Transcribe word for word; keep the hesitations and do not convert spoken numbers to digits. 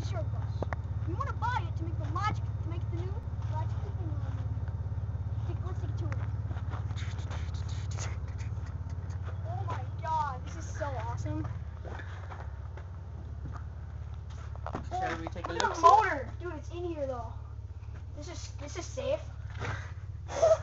a short bus. You want to buy it to make the logic, to make the new logic thing on it. Let's take it to it. Oh my god, this is so awesome. Shall we take a look look? at the motor, dude. It's in here though. This is this is safe.